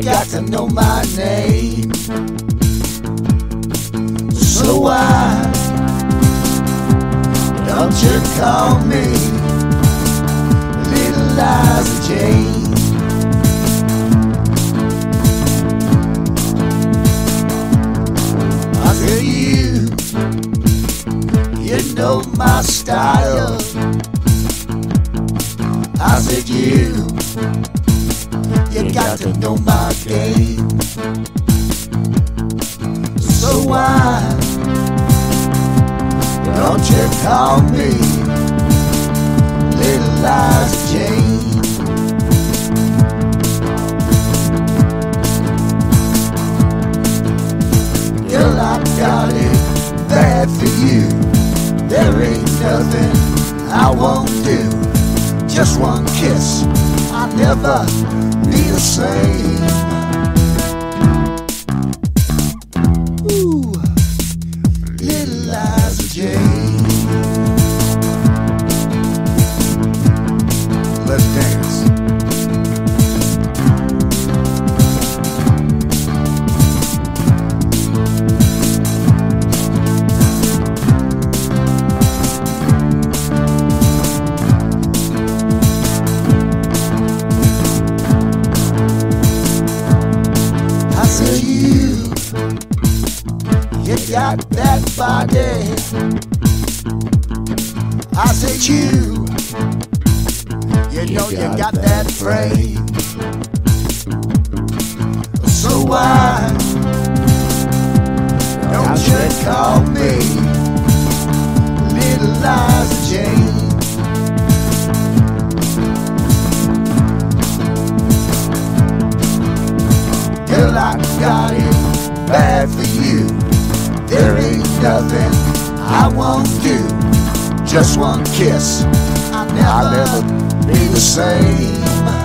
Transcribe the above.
You got to know my name. So why don't you call me Lil Liza Jane? I said you know my style. I said you got to know my game. So why don't you call me Lil Liza Jane? Girl, I got it bad for you. There ain't nothing I won't do. Just one kiss, I'll never be the same. Ooh, Lil Liza Jane. Let's dance. You got that body. I said you know you got that frame. So why don't you call me Lil Liza Jane? Girl, I got it bad for you. There ain't nothing I won't do. Just one kiss, I'll never be the same.